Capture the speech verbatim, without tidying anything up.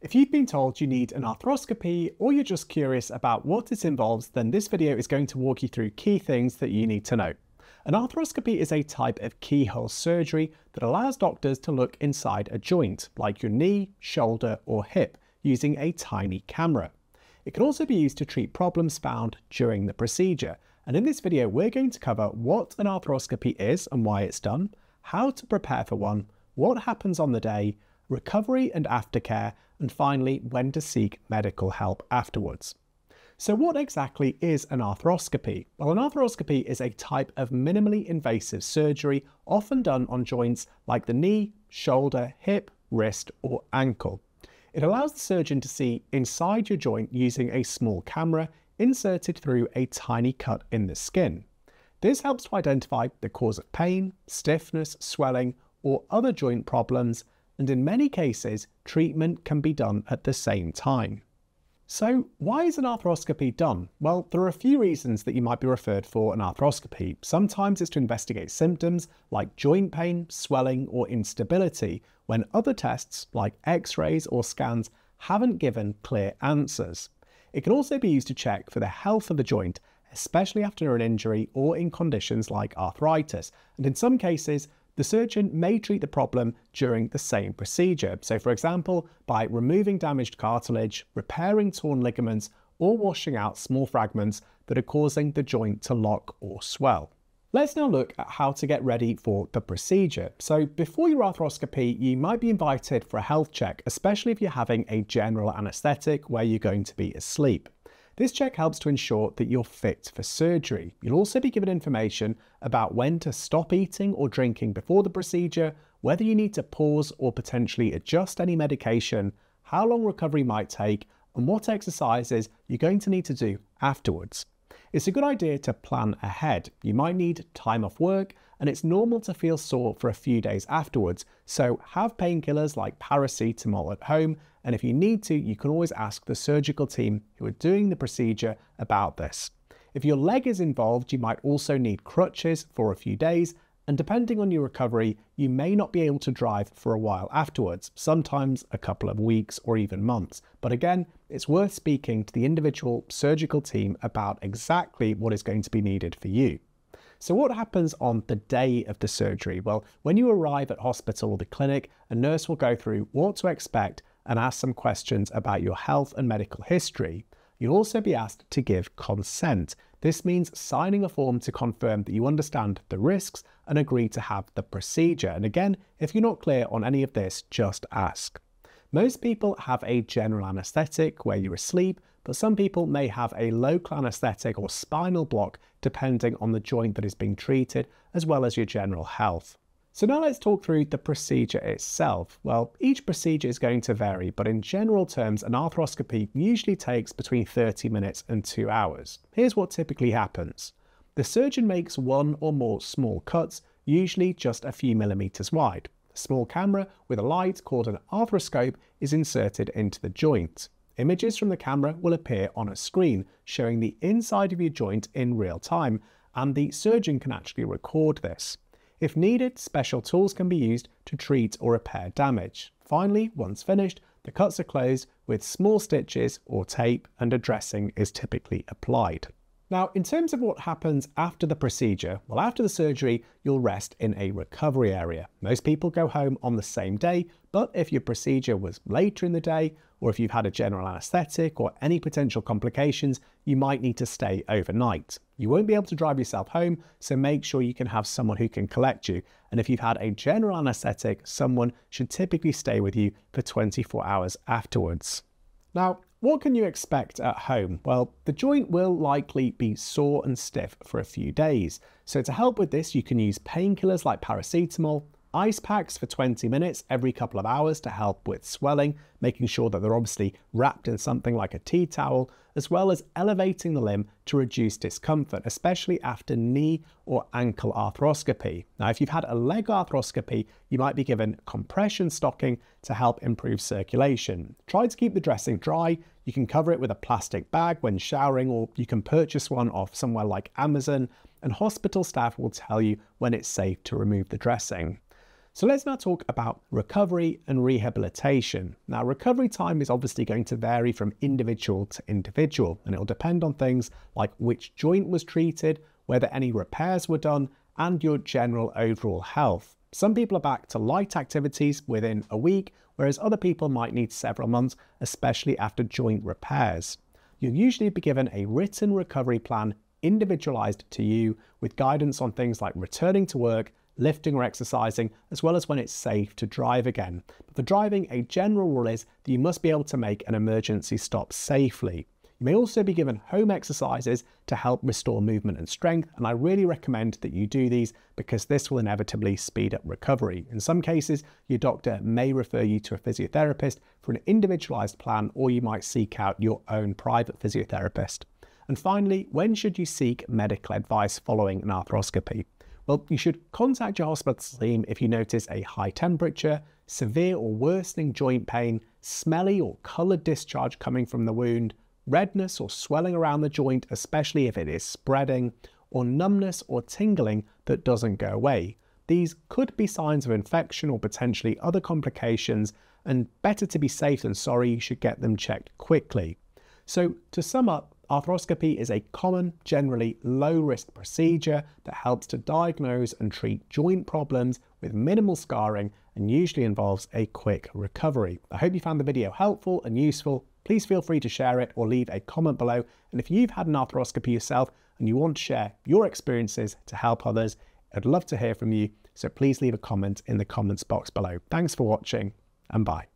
If you've been told you need an arthroscopy or you're just curious about what it involves, then this video is going to walk you through key things that you need to know. An arthroscopy is a type of keyhole surgery that allows doctors to look inside a joint, like your knee, shoulder or hip, using a tiny camera. It can also be used to treat problems found during the procedure. And in this video, we're going to cover what an arthroscopy is and why it's done, how to prepare for one, what happens on the day, recovery and aftercare, and finally, when to seek medical help afterwards. So what exactly is an arthroscopy? Well, an arthroscopy is a type of minimally invasive surgery often done on joints like the knee, shoulder, hip, wrist, or ankle. It allows the surgeon to see inside your joint using a small camera inserted through a tiny cut in the skin. This helps to identify the cause of pain, stiffness, swelling, or other joint problems, and in many cases, treatment can be done at the same time. So why is an arthroscopy done? Well, there are a few reasons that you might be referred for an arthroscopy. Sometimes it's to investigate symptoms like joint pain, swelling, or instability, when other tests like x-rays or scans haven't given clear answers. It can also be used to check for the health of the joint, especially after an injury or in conditions like arthritis, and in some cases, the surgeon may treat the problem during the same procedure. So for example, by removing damaged cartilage, repairing torn ligaments, or washing out small fragments that are causing the joint to lock or swell. Let's now look at how to get ready for the procedure. So before your arthroscopy, you might be invited for a health check, especially if you're having a general anaesthetic where you're going to be asleep. This check helps to ensure that you're fit for surgery. You'll also be given information about when to stop eating or drinking before the procedure, whether you need to pause or potentially adjust any medication, how long recovery might take, and what exercises you're going to need to do afterwards. It's a good idea to plan ahead. You might need time off work, and it's normal to feel sore for a few days afterwards, so have painkillers like paracetamol at home, and if you need to, you can always ask the surgical team who are doing the procedure about this. If your leg is involved, you might also need crutches for a few days, and depending on your recovery, you may not be able to drive for a while afterwards, sometimes a couple of weeks or even months. But again, it's worth speaking to the individual surgical team about exactly what is going to be needed for you. So what happens on the day of the surgery? Well, when you arrive at hospital or the clinic, a nurse will go through what to expect and ask some questions about your health and medical history. You'll also be asked to give consent. This means signing a form to confirm that you understand the risks and agree to have the procedure. And again, if you're not clear on any of this, just ask. Most people have a general anaesthetic where you're asleep, but some people may have a local anaesthetic or spinal block depending on the joint that is being treated, as well as your general health. So now let's talk through the procedure itself. Well, each procedure is going to vary, but in general terms, an arthroscopy usually takes between thirty minutes and two hours. Here's what typically happens. The surgeon makes one or more small cuts, usually just a few millimeters wide. A small camera with a light called an arthroscope is inserted into the joint. Images from the camera will appear on a screen showing the inside of your joint in real time, and the surgeon can actually record this. If needed, special tools can be used to treat or repair damage. Finally, once finished, the cuts are closed with small stitches or tape, and a dressing is typically applied. Now, in terms of what happens after the procedure, well, after the surgery, you'll rest in a recovery area. Most people go home on the same day, but if your procedure was later in the day, or if you've had a general anaesthetic or any potential complications, you might need to stay overnight. You won't be able to drive yourself home, so make sure you can have someone who can collect you. And if you've had a general anaesthetic, someone should typically stay with you for twenty-four hours afterwards. Now, what can you expect at home? Well, the joint will likely be sore and stiff for a few days. So to help with this, you can use painkillers like paracetamol, ice packs for twenty minutes every couple of hours to help with swelling, making sure that they're obviously wrapped in something like a tea towel, as well as elevating the limb to reduce discomfort, especially after knee or ankle arthroscopy. Now, if you've had a leg arthroscopy, you might be given compression stocking to help improve circulation. Try to keep the dressing dry. You can cover it with a plastic bag when showering, or you can purchase one off somewhere like Amazon, and hospital staff will tell you when it's safe to remove the dressing. So let's now talk about recovery and rehabilitation. Now, recovery time is obviously going to vary from individual to individual, and it will depend on things like which joint was treated, whether any repairs were done, and your general overall health. Some people are back to light activities within a week, whereas other people might need several months, especially after joint repairs. You'll usually be given a written recovery plan individualized to you with guidance on things like returning to work, lifting or exercising, as well as when it's safe to drive again. But for driving, a general rule is that you must be able to make an emergency stop safely. You may also be given home exercises to help restore movement and strength, and I really recommend that you do these because this will inevitably speed up recovery. In some cases, your doctor may refer you to a physiotherapist for an individualized plan, or you might seek out your own private physiotherapist. And finally, when should you seek medical advice following an arthroscopy? Well, you should contact your hospital team if you notice a high temperature, severe or worsening joint pain, smelly or coloured discharge coming from the wound, redness or swelling around the joint, especially if it is spreading, or numbness or tingling that doesn't go away. These could be signs of infection or potentially other complications, and better to be safe than sorry, you should get them checked quickly. So to sum up, arthroscopy is a common, generally low-risk procedure that helps to diagnose and treat joint problems with minimal scarring and usually involves a quick recovery. I hope you found the video helpful and useful. Please feel free to share it or leave a comment below. And if you've had an arthroscopy yourself and you want to share your experiences to help others, I'd love to hear from you. So please leave a comment in the comments box below. Thanks for watching, and bye.